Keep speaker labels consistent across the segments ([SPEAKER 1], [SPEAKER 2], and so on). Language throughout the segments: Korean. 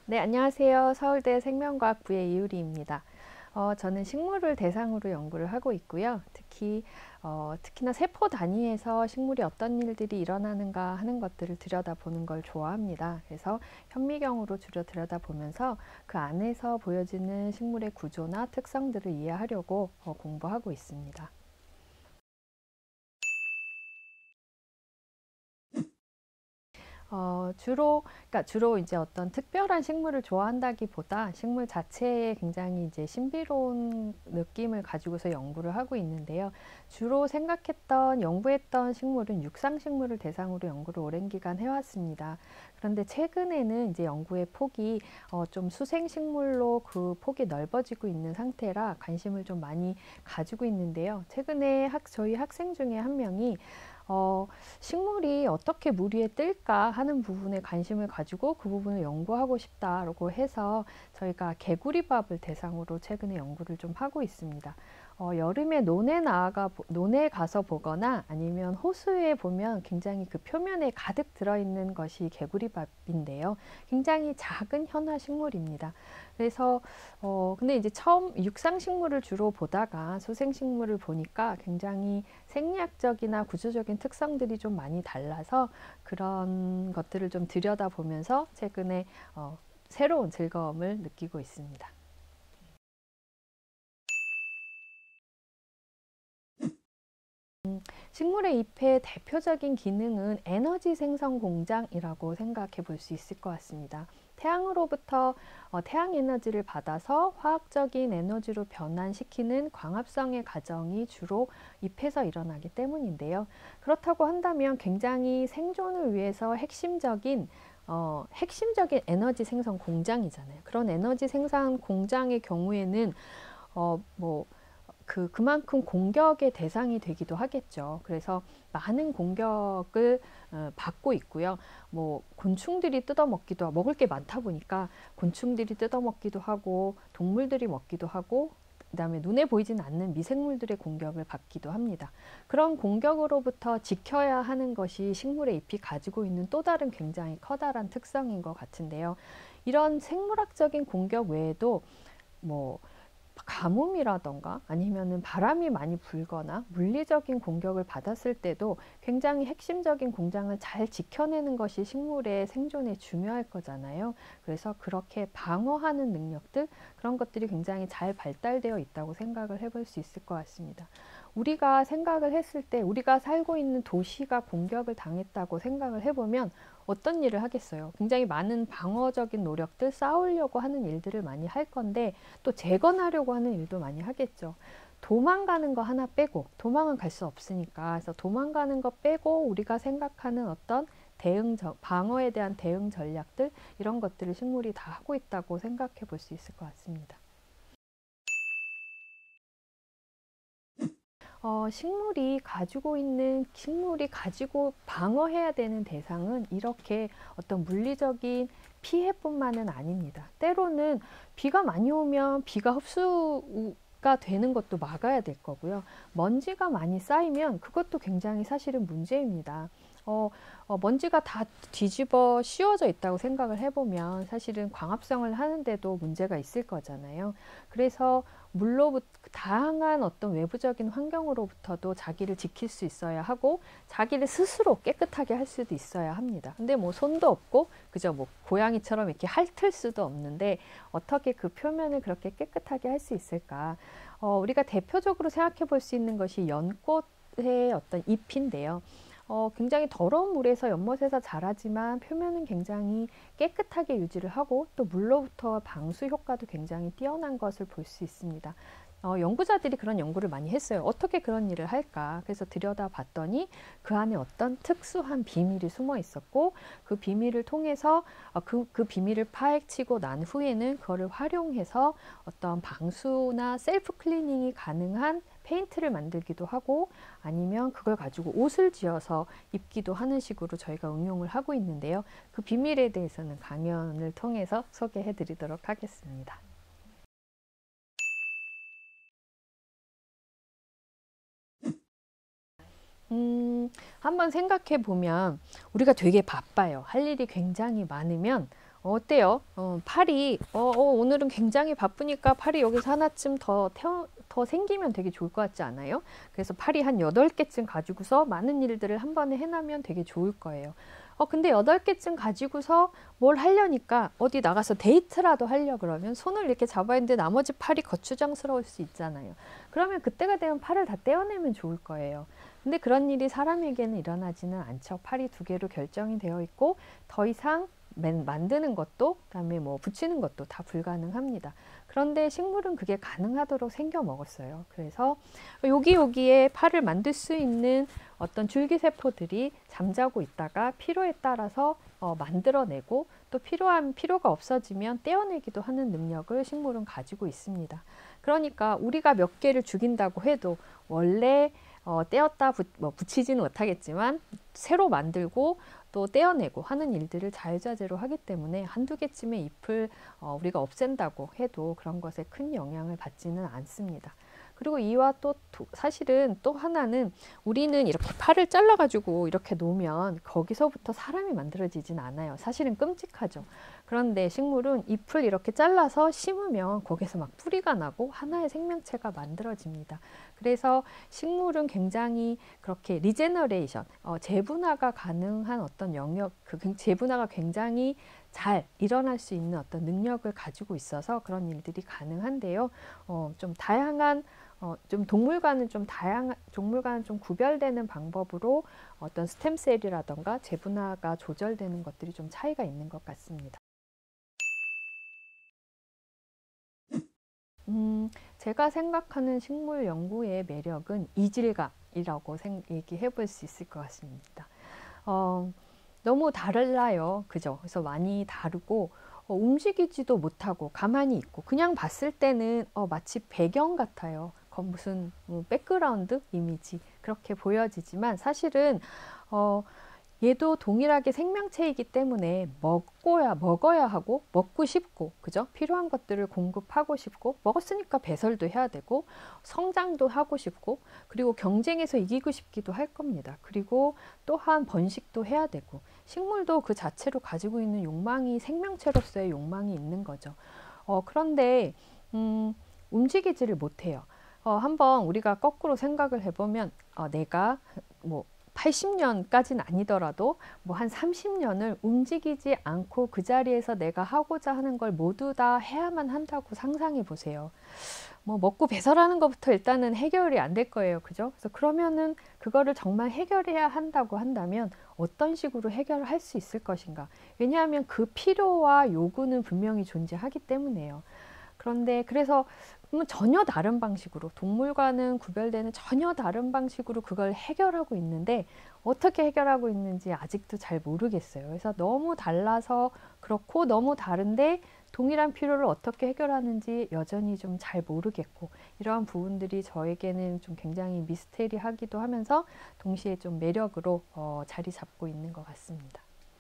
[SPEAKER 1] 네, 안녕하세요. 서울대 생명과학부의 이유리입니다. 저는 식물을 대상으로 연구를 하고 있고요. 특히나 세포 단위에서 식물이 어떤 일들이 일어나는가 하는 것들을 들여다보는 걸 좋아합니다. 그래서 현미경으로 주로 들여다보면서 그 안에서 보여지는 식물의 구조나 특성들을 이해하려고 공부하고 있습니다. 주로 이제 어떤 특별한 식물을 좋아한다기보다 식물 자체에 굉장히 이제 신비로운 느낌을 가지고서 연구를 하고 있는데요. 주로 연구했던 식물은 육상식물을 대상으로 연구를 오랜 기간 해왔습니다. 그런데 최근에는 이제 연구의 폭이 좀 수생식물로 그 폭이 넓어지고 있는 상태라 관심을 좀 많이 가지고 있는데요. 최근에 저희 학생 중에 한 명이 식물이 어떻게 물 위에 뜰까 하는 부분에 관심을 가지고 그 부분을 연구하고 싶다라고 해서 저희가 개구리밥을 대상으로 최근에 연구를 좀 하고 있습니다. 여름에 논에 가서 보거나 아니면 호수에 보면 굉장히 그 표면에 가득 들어있는 것이 개구리밥인데요. 굉장히 작은 현화 식물입니다. 그래서 근데 이제 처음 육상식물을 주로 보다가 소생식물을 보니까 굉장히 생리학적이나 구조적인 특성들이 좀 많이 달라서 그런 것들을 좀 들여다보면서 최근에 새로운 즐거움을 느끼고 있습니다. 식물의 잎의 대표적인 기능은 에너지 생성 공장이라고 생각해 볼 수 있을 것 같습니다. 태양으로부터 태양 에너지를 받아서 화학적인 에너지로 변환시키는 광합성의 과정이 주로 잎에서 일어나기 때문인데요. 그렇다고 한다면 굉장히 생존을 위해서 핵심적인 에너지 생성 공장이잖아요. 그런 에너지 생산 공장의 경우에는 뭐 그만큼 공격의 대상이 되기도 하겠죠. 그래서 많은 공격을 받고 있고요. 곤충들이 뜯어먹기도 하고, 먹을 게 많다 보니까 곤충들이 뜯어먹기도 하고, 동물들이 먹기도 하고, 그다음에 눈에 보이지는 않는 미생물들의 공격을 받기도 합니다. 그런 공격으로부터 지켜야 하는 것이 식물의 잎이 가지고 있는 또 다른 굉장히 커다란 특성인 것 같은데요. 이런 생물학적인 공격 외에도 뭐 가뭄이라던가 아니면은 바람이 많이 불거나 물리적인 공격을 받았을 때도 굉장히 핵심적인 공장을 잘 지켜내는 것이 식물의 생존에 중요할 거잖아요. 그래서 그렇게 방어하는 능력들, 그런 것들이 굉장히 잘 발달되어 있다고 생각을 해볼 수 있을 것 같습니다. 우리가 생각을 했을 때 우리가 살고 있는 도시가 공격을 당했다고 생각을 해보면 어떤 일을 하겠어요? 굉장히 많은 방어적인 노력들, 싸우려고 하는 일들을 많이 할 건데 또 재건하려고 하는 일도 많이 하겠죠. 도망가는 거 하나 빼고, 도망은 갈 수 없으니까, 그래서 도망가는 거 빼고 우리가 생각하는 어떤 방어에 대한 대응 전략들, 이런 것들을 식물이 다 하고 있다고 생각해 볼 수 있을 것 같습니다. 식물이 가지고 방어해야 되는 대상은 이렇게 어떤 물리적인 피해뿐만은 아닙니다. 때로는 비가 많이 오면 비가 흡수가 되는 것도 막아야 될 거고요. 먼지가 많이 쌓이면 그것도 굉장히 사실은 문제입니다. 먼지가 다 뒤집어 씌워져 있다고 생각을 해보면 사실은 광합성을 하는데도 문제가 있을 거잖아요. 그래서 물로부터 다양한 어떤 외부적인 환경으로부터도 자기를 지킬 수 있어야 하고 자기를 스스로 깨끗하게 할 수도 있어야 합니다. 근데 손도 없고 그저 고양이처럼 이렇게 핥을 수도 없는데 어떻게 그 표면을 그렇게 깨끗하게 할 수 있을까? 우리가 대표적으로 생각해 볼 수 있는 것이 연꽃의 어떤 잎인데요. 굉장히 더러운 물에서 연못에서 자라지만 표면은 굉장히 깨끗하게 유지를 하고 또 물로부터 방수 효과도 굉장히 뛰어난 것을 볼 수 있습니다. 연구자들이 그런 연구를 많이 했어요. 어떻게 그런 일을 할까? 그래서 들여다봤더니 그 안에 어떤 특수한 비밀이 숨어 있었고 그 비밀을 통해서 그 비밀을 파헤치고 난 후에는 그거를 활용해서 어떤 방수나 셀프 클리닝이 가능한 페인트를 만들기도 하고 아니면 그걸 가지고 옷을 지어서 입기도 하는 식으로 저희가 응용을 하고 있는데요. 그 비밀에 대해서는 강연을 통해서 소개해 드리도록 하겠습니다. 한번 생각해 보면 우리가 되게 바빠요. 할 일이 굉장히 많으면 어때요? 팔이 오늘은 굉장히 바쁘니까 팔이 여기서 하나쯤 더 생기면 되게 좋을 것 같지 않아요? 그래서 팔이 한 8개쯤 가지고서 많은 일들을 한 번에 해나면 되게 좋을 거예요. 근데 8개쯤 가지고서 뭘 하려니까 어디 나가서 데이트라도 하려 그러면 손을 이렇게 잡아야 하는데 나머지 팔이 거추장스러울 수 있잖아요. 그러면 그때가 되면 팔을 다 떼어내면 좋을 거예요. 근데 그런 일이 사람에게는 일어나지는 않죠. 팔이 2개로 결정이 되어 있고 더 이상 만드는 것도 그다음에 뭐 붙이는 것도 다 불가능합니다. 그런데 식물은 그게 가능하도록 생겨 먹었어요. 그래서 여기에 팔을 만들 수 있는 어떤 줄기세포들이 잠자고 있다가 필요에 따라서 만들어내고 또 필요가 없어지면 떼어내기도 하는 능력을 식물은 가지고 있습니다. 그러니까 우리가 몇 개를 죽인다고 해도 원래 떼었다 붙이지는 못하겠지만 새로 만들고 또 떼어내고 하는 일들을 자유자재로 하기 때문에 한두 개쯤의 잎을 우리가 없앤다고 해도 그런 것에 큰 영향을 받지는 않습니다. 그리고 이와 또 사실은 또 하나는 우리는 이렇게 팔을 잘라가지고 이렇게 놓으면 거기서부터 사람이 만들어지진 않아요. 사실은 끔찍하죠. 그런데 식물은 잎을 이렇게 잘라서 심으면 거기서 막 뿌리가 나고 하나의 생명체가 만들어집니다. 그래서 식물은 굉장히 그렇게 리제너레이션, 재분화가 가능한 어떤 영역, 그 재분화가 굉장히 잘 일어날 수 있는 어떤 능력을 가지고 있어서 그런 일들이 가능한데요. 좀 다양한 좀 동물과는 좀 구별되는 방법으로 어떤 스템셀이라던가 재분화가 조절되는 것들이 좀 차이가 있는 것 같습니다. 제가 생각하는 식물 연구의 매력은 이질감이라고 얘기해 볼 수 있을 것 같습니다. 너무 달라요. 그죠? 그래서 많이 다르고 움직이지도 못하고 가만히 있고 그냥 봤을 때는 마치 배경 같아요. 무슨 백그라운드 이미지 그렇게 보여지지만 사실은 얘도 동일하게 생명체이기 때문에 먹어야 하고 먹고 싶고 그죠? 필요한 것들을 공급하고 싶고 먹었으니까 배설도 해야 되고 성장도 하고 싶고 그리고 경쟁에서 이기고 싶기도 할 겁니다. 그리고 또한 번식도 해야 되고 식물도 그 자체로 가지고 있는 욕망이 생명체로서의 욕망이 있는 거죠. 그런데 움직이지를 못해요. 한번 우리가 거꾸로 생각을 해보면 내가 뭐 80년까지는 아니더라도 뭐 한 30년을 움직이지 않고 그 자리에서 내가 하고자 하는 걸 모두 다 해야만 한다고 상상해 보세요. 뭐 먹고 배설하는 것부터 일단은 해결이 안 될 거예요. 그죠? 그래서 그러면은 그거를 정말 해결해야 한다고 한다면 어떤 식으로 해결을 할 수 있을 것인가? 왜냐하면 그 필요와 요구는 분명히 존재하기 때문에요. 그런데 그래서 전혀 다른 방식으로 동물과는 구별되는 전혀 다른 방식으로 그걸 해결하고 있는데 어떻게 해결하고 있는지 아직도 잘 모르겠어요. 그래서 너무 달라서 그렇고 너무 다른데 동일한 필요를 어떻게 해결하는지 여전히 좀 잘 모르겠고 이러한 부분들이 저에게는 좀 굉장히 미스테리하기도 하면서 동시에 좀 매력으로 자리 잡고 있는 것 같습니다.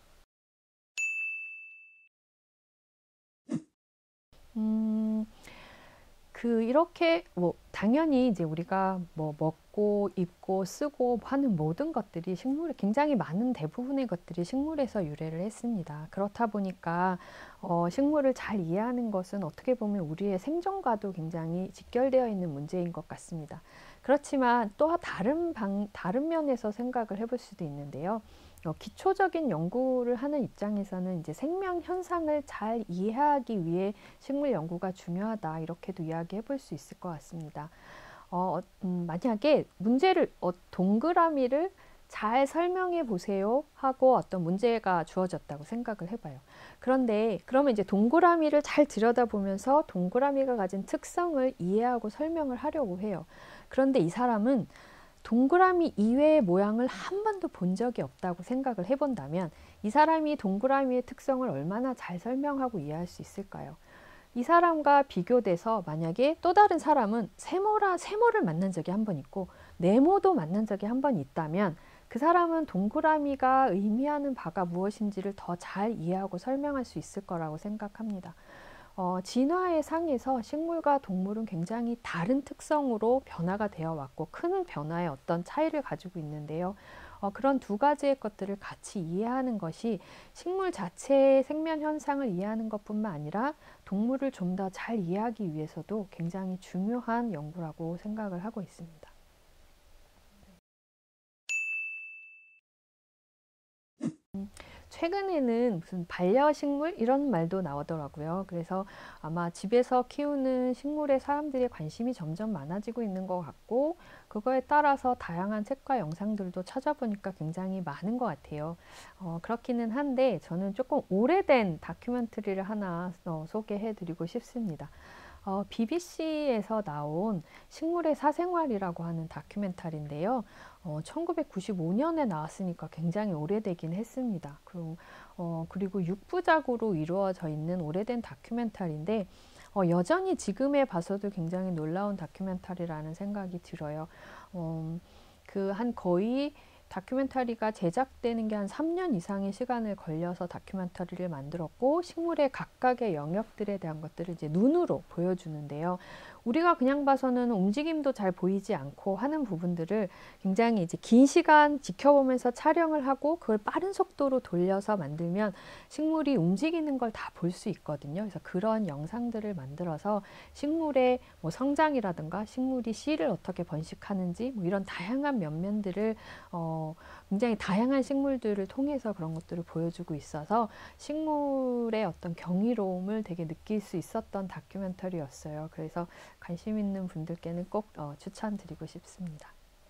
[SPEAKER 1] 이렇게 당연히 이제 우리가 먹고 입고 쓰고 하는 모든 것들이 식물에 굉장히 많은 대부분의 것들이 식물에서 유래를 했습니다. 그렇다 보니까 식물을 잘 이해하는 것은 어떻게 보면 우리의 생존과도 굉장히 직결되어 있는 문제인 것 같습니다. 그렇지만 또 다른 면에서 생각을 해볼 수도 있는데요. 기초적인 연구를 하는 입장에서는 이제 생명 현상을 잘 이해하기 위해 식물 연구가 중요하다 이렇게도 이야기해 볼 수 있을 것 같습니다. 만약에 문제를 동그라미를 잘 설명해 보세요 하고 어떤 문제가 주어졌다고 생각을 해봐요. 그런데 그러면 이제 동그라미를 잘 들여다보면서 동그라미가 가진 특성을 이해하고 설명을 하려고 해요. 그런데 이 사람은 동그라미 이외의 모양을 한 번도 본 적이 없다고 생각을 해본다면 이 사람이 동그라미의 특성을 얼마나 잘 설명하고 이해할 수 있을까요? 이 사람과 비교돼서 만약에 또 다른 사람은 세모를 만난 적이 한 번 있고 네모도 만난 적이 한 번 있다면 그 사람은 동그라미가 의미하는 바가 무엇인지를 더 잘 이해하고 설명할 수 있을 거라고 생각합니다. 진화의 상에서 식물과 동물은 굉장히 다른 특성으로 변화가 되어 왔고 큰 변화의 어떤 차이를 가지고 있는데요. 그런 두 가지의 것들을 같이 이해하는 것이 식물 자체의 생명 현상을 이해하는 것뿐만 아니라 동물을 좀 더 잘 이해하기 위해서도 굉장히 중요한 연구라고 생각을 하고 있습니다. 최근에는 무슨 반려식물 이런 말도 나오더라고요. 그래서 아마 집에서 키우는 식물에 사람들의 관심이 점점 많아지고 있는 것 같고, 그거에 따라서 다양한 책과 영상들도 찾아보니까 굉장히 많은 것 같아요. 그렇기는 한데 저는 조금 오래된 다큐멘터리를 하나 소개해 드리고 싶습니다. BBC에서 나온 식물의 사생활이라고 하는 다큐멘터리인데요. 1995년에 나왔으니까 굉장히 오래되긴 했습니다. 그리고 6부작으로 이루어져 있는 오래된 다큐멘터리인데 여전히 지금에 봐서도 굉장히 놀라운 다큐멘터리라는 생각이 들어요. 거의 다큐멘터리가 제작되는 게 한 3년 이상의 시간을 걸려서 다큐멘터리를 만들었고, 식물의 각각의 영역들에 대한 것들을 이제 눈으로 보여주는데요. 우리가 그냥 봐서는 움직임도 잘 보이지 않고 하는 부분들을 굉장히 이제 긴 시간 지켜보면서 촬영을 하고 그걸 빠른 속도로 돌려서 만들면 식물이 움직이는 걸 다 볼 수 있거든요. 그래서 그런 영상들을 만들어서 식물의 뭐 성장이라든가 식물이 씨를 어떻게 번식하는지 뭐 이런 다양한 면면들을 굉장히 다양한 식물들을 통해서 그런 것들을 보여주고 있어서 식물의 어떤 경이로움을 되게 느낄 수 있었던 다큐멘터리였어요. 그래서 관심 있는 분들께는 꼭 추천드리고 싶습니다.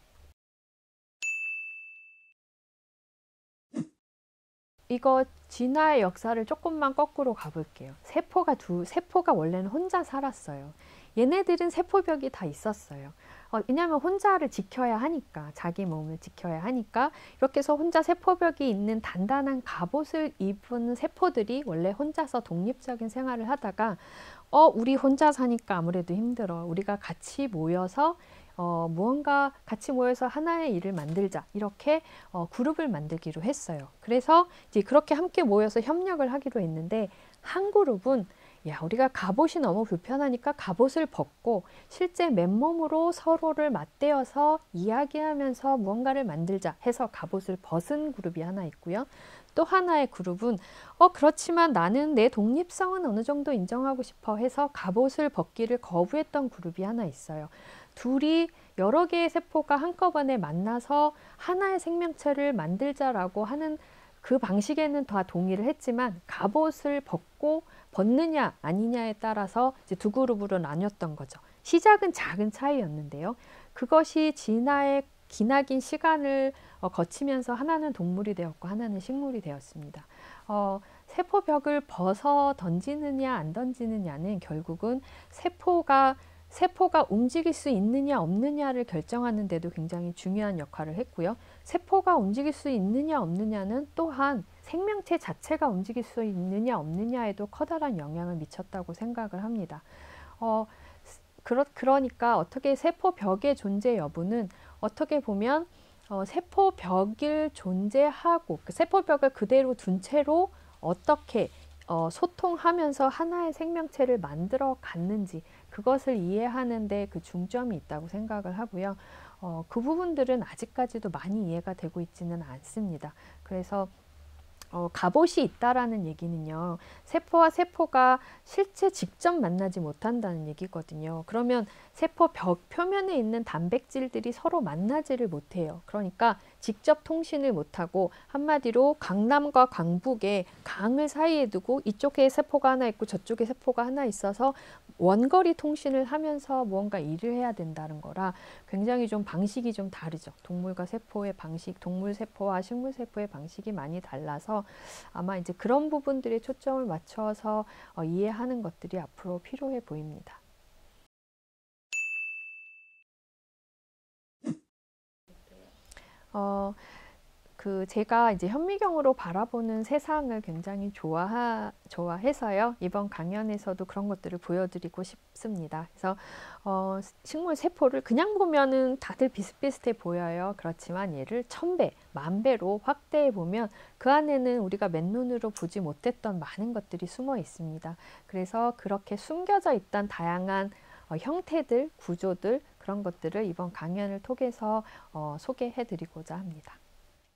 [SPEAKER 1] 이거 진화의 역사를 조금만 거꾸로 가볼게요. 세포가 원래는 혼자 살았어요. 얘네들은 세포벽이 다 있었어요. 왜냐하면 혼자를 지켜야 하니까, 자기 몸을 지켜야 하니까 이렇게 해서 혼자 세포벽이 있는 단단한 갑옷을 입은 세포들이 원래 혼자서 독립적인 생활을 하다가 우리 혼자 사니까 아무래도 힘들어. 우리가 같이 모여서 무언가 같이 모여서 하나의 일을 만들자. 이렇게 그룹을 만들기로 했어요. 그래서 이제 그렇게 함께 모여서 협력을 하기로 했는데, 한 그룹은 우리가 갑옷이 너무 불편하니까 갑옷을 벗고 실제 맨몸으로 서로를 맞대어서 이야기하면서 무언가를 만들자 해서 갑옷을 벗은 그룹이 하나 있고요. 또 하나의 그룹은 그렇지만 나는 내 독립성은 어느 정도 인정하고 싶어 해서 갑옷을 벗기를 거부했던 그룹이 하나 있어요. 둘이 여러 개의 세포가 한꺼번에 만나서 하나의 생명체를 만들자라고 하는 그 방식에는 다 동의를 했지만, 갑옷을 벗느냐 아니냐에 따라서 이제 두 그룹으로 나뉘었던 거죠. 시작은 작은 차이였는데요. 그것이 진화의 기나긴 시간을 거치면서 하나는 동물이 되었고 하나는 식물이 되었습니다. 세포벽을 벗어 던지느냐 안 던지느냐는 결국은 세포가 움직일 수 있느냐 없느냐를 결정하는 데도 굉장히 중요한 역할을 했고요. 세포가 움직일 수 있느냐 없느냐는 또한 생명체 자체가 움직일 수 있느냐 없느냐에도 커다란 영향을 미쳤다고 생각을 합니다. 그러니까 어떻게 세포벽의 존재 여부는 어떻게 보면 세포벽을 존재하고 그 세포벽을 그대로 둔 채로 어떻게 소통하면서 하나의 생명체를 만들어 갔는지, 그것을 이해하는 데 그 중점이 있다고 생각을 하고요. 그 부분들은 아직까지도 많이 이해가 되고 있지는 않습니다. 그래서 갑옷이 있다라는 얘기는요, 세포와 세포가 실제 직접 만나지 못한다는 얘기거든요. 그러면 세포 벽 표면에 있는 단백질들이 서로 만나지를 못해요. 그러니까 직접 통신을 못하고, 한마디로 강남과 강북에 강을 사이에 두고 이쪽에 세포가 하나 있고 저쪽에 세포가 하나 있어서 원거리 통신을 하면서 무언가 일을 해야 된다는 거라 굉장히 좀 방식이 좀 다르죠. 동물과 세포의 방식, 동물 세포와 식물 세포의 방식이 많이 달라서 아마 이제 그런 부분들에 초점을 맞춰서 이해하는 것들이 앞으로 필요해 보입니다. 제가 이제 현미경으로 바라보는 세상을 굉장히 좋아해서요. 이번 강연에서도 그런 것들을 보여드리고 싶습니다. 그래서 식물 세포를 그냥 보면은 다들 비슷비슷해 보여요. 그렇지만 얘를 1000배, 10,000배로 확대해 보면 그 안에는 우리가 맨눈으로 보지 못했던 많은 것들이 숨어 있습니다. 그래서 그렇게 숨겨져 있던 다양한 형태들, 구조들, 그런 것들을 이번 강연을 통해서 소개해 드리고자 합니다.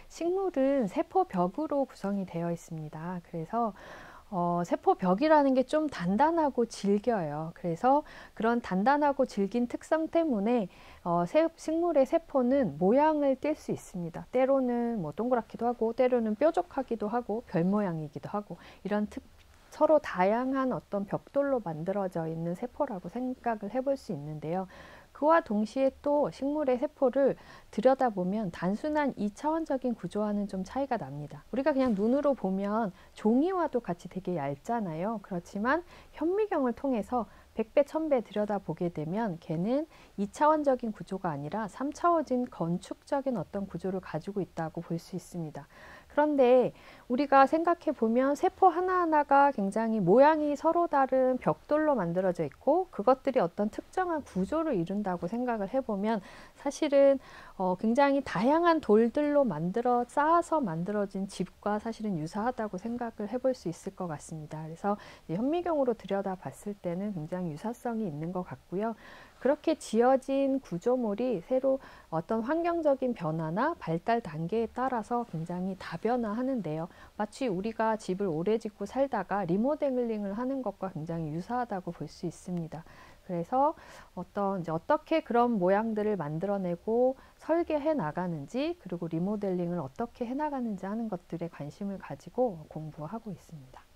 [SPEAKER 1] 식물은 세포벽으로 구성이 되어 있습니다. 그래서 세포벽이라는 게 좀 단단하고 질겨요. 그래서 그런 단단하고 질긴 특성 때문에 식물의 세포는 모양을 띌 수 있습니다. 때로는 뭐 동그랗기도 하고, 때로는 뾰족하기도 하고, 별 모양이기도 하고, 이런 서로 다양한 어떤 벽돌로 만들어져 있는 세포라고 생각을 해볼 수 있는데요. 그와 동시에 또 식물의 세포를 들여다보면 단순한 2차원적인 구조와는 좀 차이가 납니다. 우리가 그냥 눈으로 보면 종이와도 같이 되게 얇잖아요. 그렇지만 현미경을 통해서 100배, 1000배 들여다보게 되면 걔는 2차원적인 구조가 아니라 3차원적인 건축적인 어떤 구조를 가지고 있다고 볼 수 있습니다. 그런데 우리가 생각해 보면 세포 하나하나가 굉장히 모양이 서로 다른 벽돌로 만들어져 있고 그것들이 어떤 특정한 구조를 이룬다고 생각을 해보면 사실은 굉장히 다양한 돌들로 쌓아서 만들어진 집과 사실은 유사하다고 생각을 해볼 수 있을 것 같습니다. 그래서 현미경으로 들여다봤을 때는 굉장히 유사성이 있는 것 같고요. 그렇게 지어진 구조물이 새로 어떤 환경적인 변화나 발달 단계에 따라서 굉장히 다변화하는데요. 마치 우리가 집을 오래 짓고 살다가 리모델링을 하는 것과 굉장히 유사하다고 볼 수 있습니다. 그래서 어떻게 그런 모양들을 만들어내고 설계해 나가는지, 그리고 리모델링을 어떻게 해 나가는지 하는 것들에 관심을 가지고 공부하고 있습니다.